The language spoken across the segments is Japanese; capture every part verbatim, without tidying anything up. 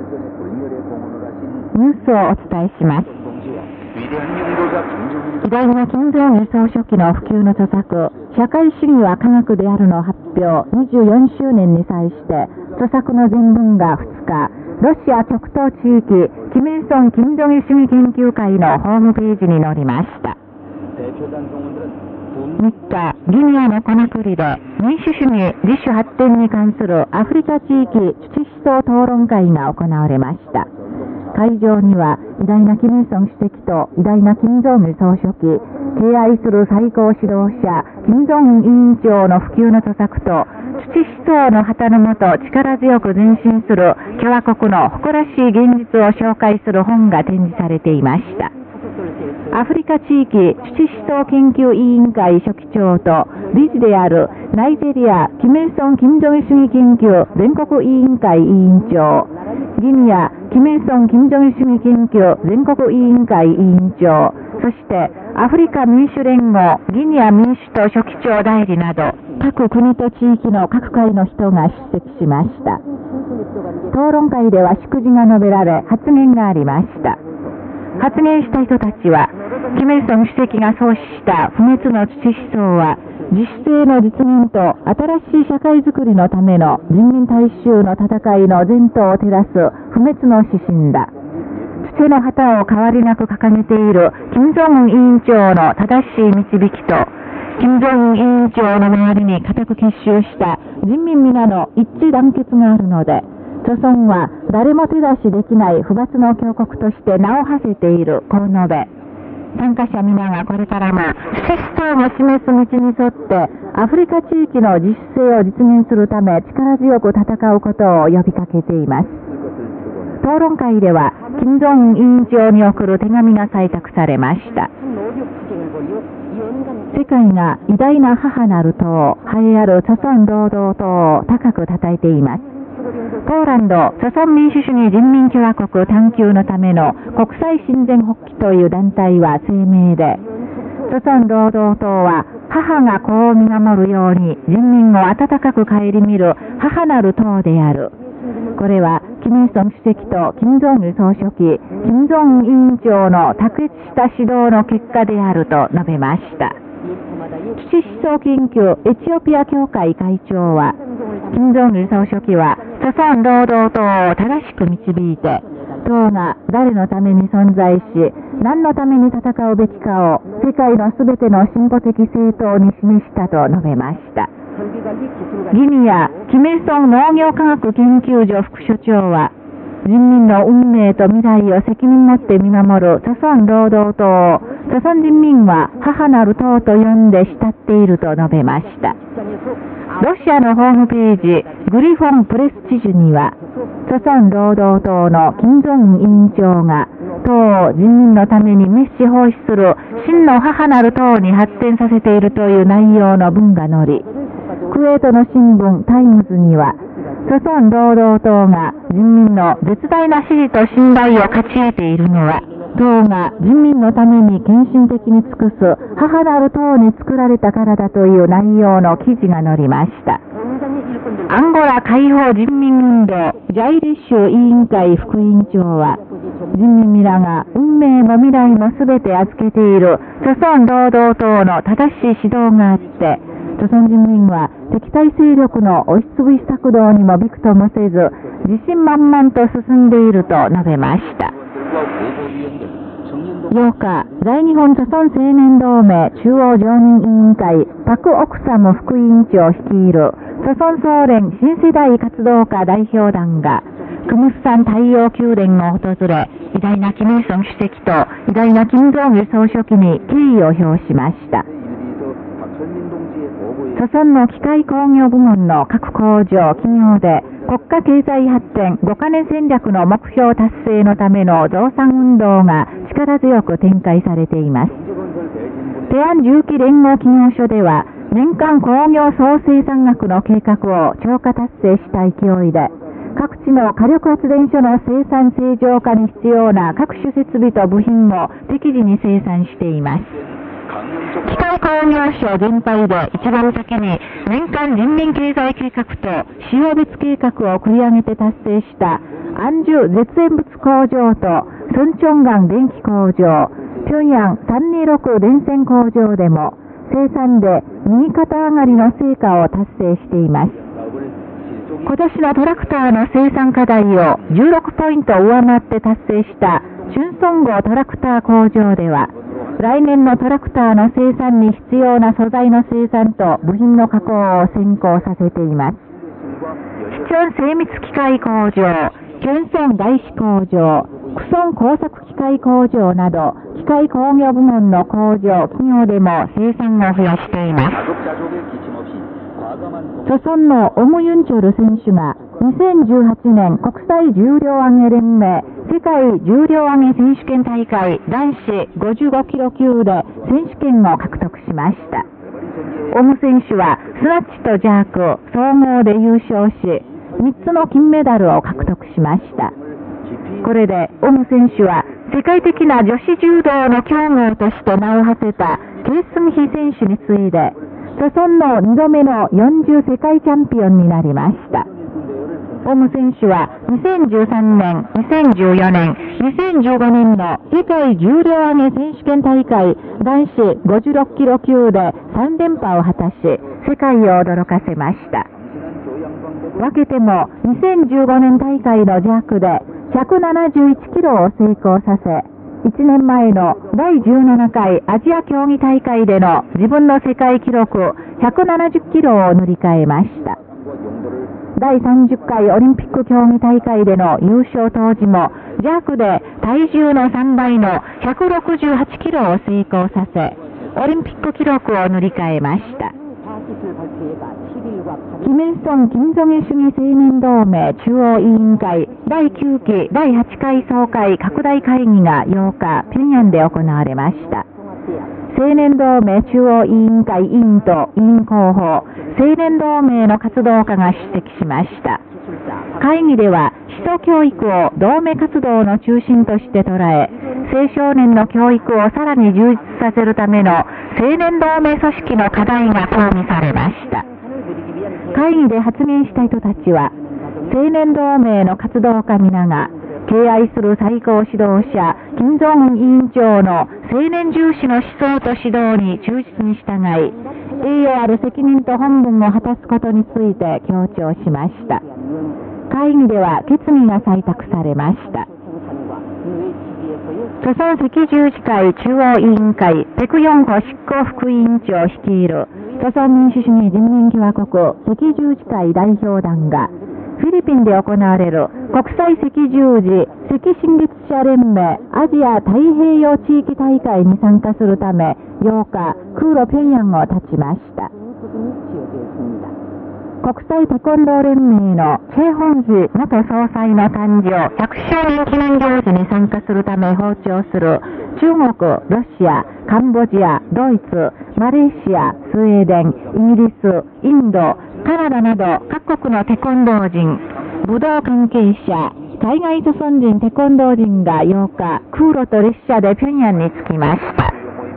ニュースをお伝えします。偉大な金正日総書記の普及の著作、社会主義は科学であるの発表にじゅうよんしゅうねんに際して、著作の全文がふつか、ロシア極東地域、キミルソン・金正日主義研究会のホームページに載りました。みっか、ギニアのコナクリで民主主義自主発展に関するアフリカ地域土思想討論会が行われました。会場には偉大なキム・イルソン主席と偉大な金正日総書記、敬愛する最高指導者金正恩委員長の普及の著作と土思想の旗のもと力強く前進する共和国の誇らしい現実を紹介する本が展示されていました。アフリカ地域土思想研究委員会書記長と理事であるナイジェリアキム・イルソン・金正日主義研究全国委員会委員長、ギニアキム・イルソン・金正日主義研究全国委員会委員長、そしてアフリカ民主連合ギニア民主党書記長代理など各国と地域の各界の人が出席しました。討論会では祝辞が述べられ発言がありました。発言した人たちは、キム・イルソン主席が創始した不滅の土思想は、自主性の実現と新しい社会づくりのための人民大衆の戦いの前途を照らす不滅の指針だ。土の旗を変わりなく掲げている金正恩委員長の正しい導きと、金正恩委員長の周りに固く結集した人民皆の一致団結があるので、著孫は誰も手出しできない不罰の強国として名を馳せている、こう述べ、参加者皆がこれからも土思想が示す道に沿ってアフリカ地域の自主性を実現するため力強く戦うことを呼びかけています。討論会では金正恩委員長に送る手紙が採択されました。世界が偉大な母なる党、栄えある著孫労働党を高く称えています。ポーランド著孫民主主義人民共和国探求のための国際親善発起という団体は声明で、著孫労働党は母が子を見守るように人民を温かく顧みる母なる党である。これはキム・イルソン主席と金正日総書記、金正恩委員長の卓越した指導の結果であると述べました。土思想研究エチオピア協会会長は、金正日総書記は著孫労働党を正しく導いて、党が誰のために存在し、何のために戦うべきかを世界のすべての進歩的政党に示したと述べました。ギニアキム・イルソン農業科学研究所副所長は、人民の運命と未来を責任持って見守る著孫労働党を著孫人民は母なる党と呼んで慕っていると述べました。ロシアのホームページグリフォンプレスチジュには、著孫労働党の金正恩委員長が党を人民のために滅し奉仕する真の母なる党に発展させているという内容の文が載り、クウェートの新聞タイムズには、著孫労働党が人民の絶大な支持と信頼を勝ち得ているのは、党が人民のために献身的に尽くす母なる党に作られたからだという内容の記事が載りました。アンゴラ解放人民運動ジャイリッシュ委員会副委員長は、人民皆が運命も未来もすべて預けている著孫労働党の正しい指導があって、著孫人民は敵対勢力の押しつぶし策動にもびくともせず、自信満々と進んでいると述べました。ようか、在日本著孫青年同盟中央常任委員会パク・オクサム副委員長率いる著孫総連新世代活動家代表団がクムスサン太陽宮殿を訪れ、偉大なキム・イルソン主席と偉大な金正日総書記に敬意を表しました。著孫の機械工業部門の各工場、企業で国家経済発展ごカ年戦略の目標達成のための増産運動が力強く展開されています。テアン重機連合企業所では年間工業総生産額の計画を超過達成した勢いで、各地の火力発電所の生産正常化に必要な各種設備と部品を適時に生産しています。 機械工業省全廃で一番先に年間人民経済計画と使用別計画を繰り上げて達成した安住絶縁物工場とソンチョンガン電気工場、平壌さんにーろく電線工場でも生産で右肩上がりの成果を達成しています。今年のトラクターの生産課題をじゅうろくポイント上回って達成したチュンソンゴトラクター工場では、来年のトラクターの生産に必要な素材の生産と部品の加工を先行させています。市町精密機械工場、キョンソン外資工場、クソン工作機械工場など、機械工業部門の工場、企業でも生産を増やしています。著村のオム・ユンチョル選手がにせんじゅうはちねん国際重量挙げ連盟世界重量挙げ選手権大会男子ごじゅうごキロ級で選手権を獲得しました。オム選手はスナッチとジャーク総合で優勝し、みっつの金メダルを獲得しました。これでオム選手は世界的な女子柔道の強豪として名を馳せたケイ・スンヒ選手に次いで著村のにどめのよんじゅう世界チャンピオンになりました。オム選手はにせんじゅうさんねん、にせんじゅうよねん、にせんじゅうごねんの世界重量挙げ選手権大会男子ごじゅうろくキロ級でさんれんぱを果たし、世界を驚かせました。分けてもにせんじゅうごねん大会の弱でひゃくななじゅういちキロを成功させ、いちねんまえのだいじゅうななかいアジア競技大会での自分の世界記録ひゃくななじゅっキロを塗り替えました。だいさんじゅっかいオリンピック競技大会での優勝当時も弱で体重のさんばいのひゃくろくじゅうはちキロを成功させ、オリンピック記録を塗り替えました。キミルソン・キム・ジョギ主義青年同盟中央委員会だいきゅうきだいはちかい総会拡大会議がようか、平壌で行われました。青年同盟中央委員会委員と委員候補、青年同盟の活動家が出席しました。会議では基礎教育を同盟活動の中心として捉え、青少年の教育をさらに充実させるための青年同盟組織の課題が討議されました。会議で発言した人たちは、青年同盟の活動家皆が敬愛する最高指導者金正恩委員長の青年重視の思想と指導に忠実に従い、栄誉ある責任と本分を果たすことについて強調しました。会議では決議が採択されました。著村赤十字会中央委員会ペクヨンホ執行副委員長率いる著村民主主義人民共和国赤十字会代表団がフィリピンで行われる国際赤十字赤新月者連盟アジア太平洋地域大会に参加するためようか空路平壌を立ちました。国際テコンドー連盟のチェ・ホンジ元総裁の誕生ひゃくしゅうねん記念行事に参加するため訪朝する中国、ロシア、カンボジア、ドイツ、マレーシア、スウェーデン、イギリス、インド、カナダなど各国のテコンドー人、武道関係者、海外著村人テコンドー人がようか空路と列車で平壌に着きました。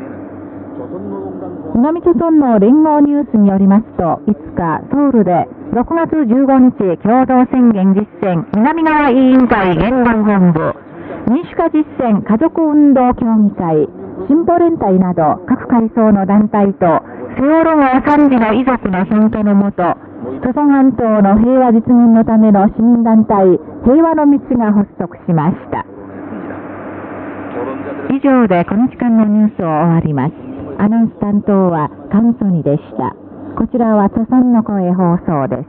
南朝村の連合ニュースによりますと、いつかソウルでろくがつじゅうごにち共同宣言実践南側委員会言論本部、民主化実践家族運動協議会、進歩連隊など各階層の団体とセオロ号惨事の遺族の参加のもと、朝鮮半島の平和実現のための市民団体平和の道が発足しました。以上でこの時間のニュースを終わります。アナウンス担当はカンソニでした。こちらは朝鮮の声放送です。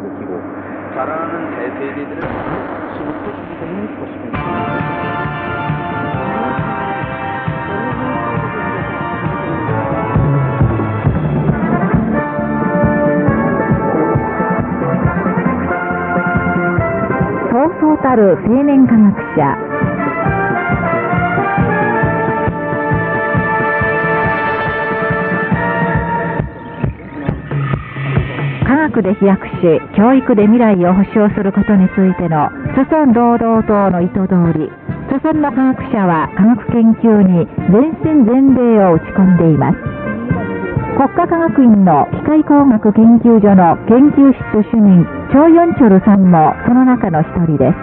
そうそうたる青年科学者、科学で飛躍し教育で未来を保障することについての朝鮮労働党の意図通り、朝鮮の科学者は科学研究に全身全霊を打ち込んでいます。 国家科学院の機械工学研究所の研究室主任チョ・ヨンチョルさんもその中の一人です。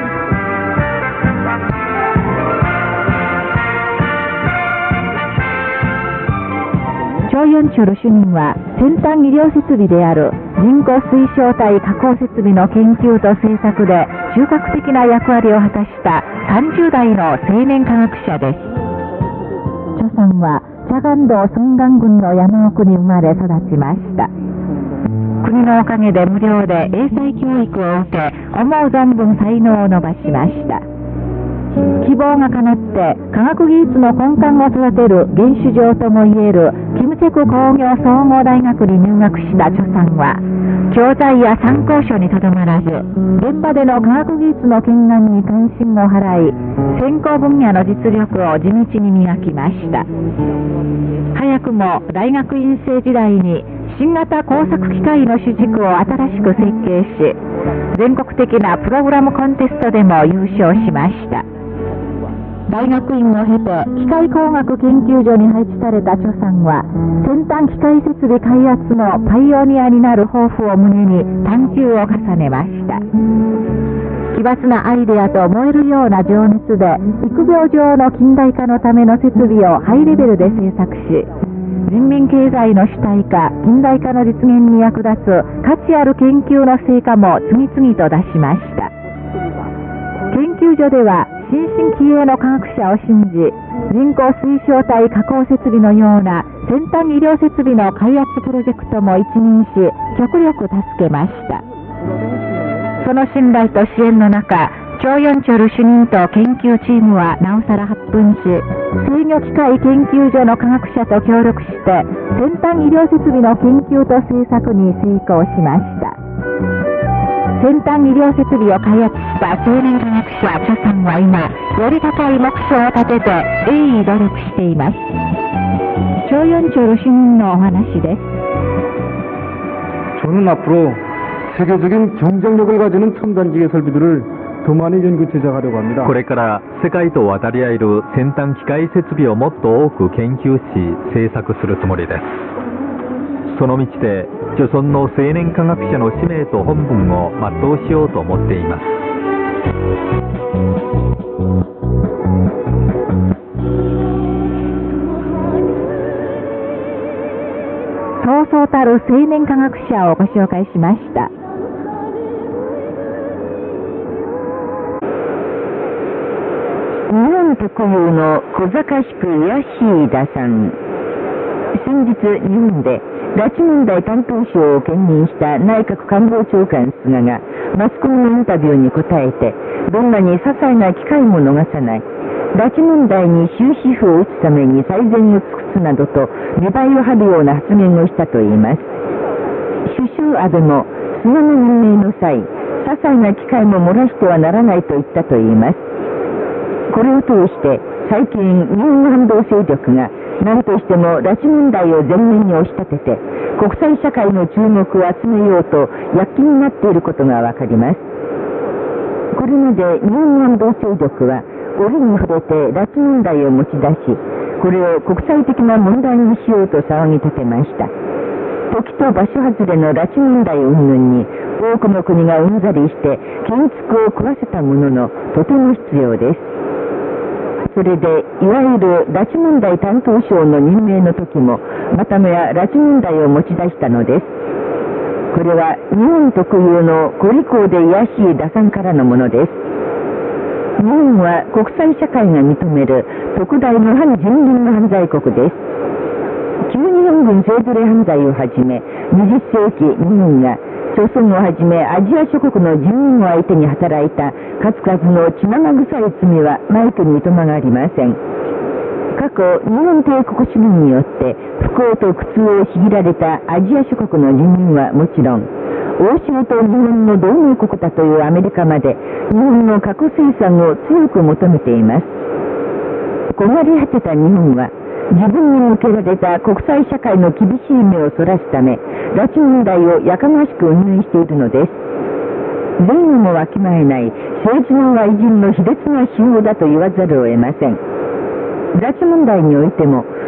チョ・ヨンチョル主任は先端医療設備である人工水晶体加工設備の研究と製作で中核的な役割を果たしたさんじゅう代の青年科学者です。チョさんはチャガン道ソンガン郡の山奥に生まれ育ちました。国のおかげで無料で英才教育を受け、思う存分才能を伸ばしました。希望が叶って科学技術の根幹を育てる原種場ともいえるキムチェク工業総合大学に入学したチョさんは、教材や参考書にとどまらず、現場での科学技術の見学に関心を払い、専攻分野の実力を地道に磨きました。早くも大学院生時代に新型工作機械の主軸を新しく設計し、全国的なプログラムコンテストでも優勝しました。大学院を経て機械工学研究所に配置されたチョさんは、先端機械設備開発のパイオニアになる抱負を胸に探求を重ねました。奇抜なアイデアと燃えるような情熱で育苗上の近代化のための設備をハイレベルで製作し、人民経済の主体化、近代化の実現に役立つ価値ある研究の成果も次々と出しました。研究所では新進気鋭の科学者を信じ、人工水晶体加工設備のような先端医療設備の開発プロジェクトも一任し、極力助けました。その信頼と支援の中、チョ・ヨンチョル主任と研究チームはなおさら発奮し、制御機械研究所の科学者と協力して、先端医療設備の研究と製作に成功しました。先端医療設備を開発した青年科学者チョさんは今、より高い目標を立てて鋭意努力しています。チョ・ヨンチョル主任のお話です。 저는 앞으로 세계적인 경쟁력을 가지는 첨단기계 설비들을 더 많이 연구 제작하려고 합니다. これから世界と渡り合える先端機械設備をもっと多く研究し製作するつもりです。その道で著存の青年科学者の使命と本分を全うしようと思っています。 そうそうたる青年科学者をご紹介しました。日本特有の小賢しく卑しい打算。先日日本で拉致問題担当相を兼任した内閣官房長官菅がマスコミのインタビューに答えて、どんなに些細な機会も逃さない、拉致問題に終止符を打つために最善を尽くすなどと見栄えを張るような発言をしたといいます。首相安倍も菅の任命の際、些細な機会も漏らしてはならないと言ったといいます。これを通して最近日本反動勢力が何としても拉致問題を前面に押し立てて国際社会の注目を集めようと躍起になっていることがわかります。これまで日本反動勢力は折に触れて拉致問題を持ち出し、これを国際的な問題にしようと騒ぎ立てました。時と場所外れの拉致問題云々に多くの国がうんざりして建築を壊せたもののとても必要です。それでいわゆる拉致問題担当相の任命の時もまたもや拉致問題を持ち出したのです。これは日本特有の小利口で卑しい打算からのものです。日本は国際社会が認める特大の反人倫の犯罪国です。旧日本軍性奴隷犯罪をはじめにじゅっ世紀日本が朝鮮をはじめアジア諸国の人民を相手に働いた数々の血生臭い罪はないと認めがありません。過去日本帝国主義によって不幸と苦痛を強いられたアジア諸国の人民はもちろん、欧州と日本の同盟国だというアメリカまで日本の核生産を強く求めています。焦がれ果てた日本は自分に向けられた国際社会の厳しい目をそらすため拉致問題をやかましく運営しているのです。前後もわきまえない政治の愛人の卑劣な手法だと言わざるを得ません。拉致問題においても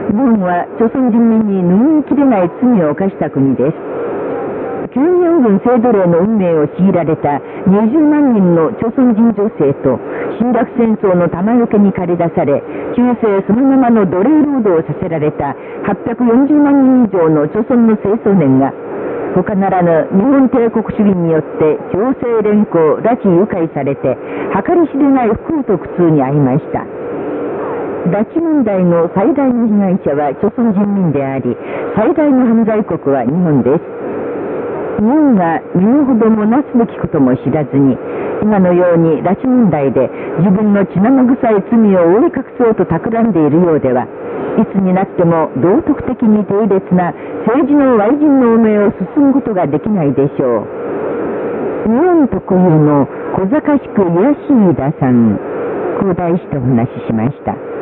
日本は朝鮮人民に拭いきれない罪を犯した国です。キム・ヨン軍性奴隷の運命を強いられたにじゅうまんにんの朝鮮人女性と侵略戦争の弾よけに駆り出され、中世そのままの奴隷労働をさせられたはっぴゃくよんじゅうまんにん以上の朝鮮の青少年が、他ならぬ日本帝国主義によって強制連行、拉致誘拐されて、計り知れない不幸と苦痛に遭いました。拉致問題の最大の被害者は朝鮮人民であり、最大の犯罪国は日本です。日本が言うほどもなすべきことも知らずに、今のように拉致問題で自分の血生臭い罪を覆い隠そうと企んでいるようでは、いつになっても道徳的に低劣な政治の歪人の運命を進むことができないでしょう。日本特有の小賢しく卑しい打算、こう題してお話ししました。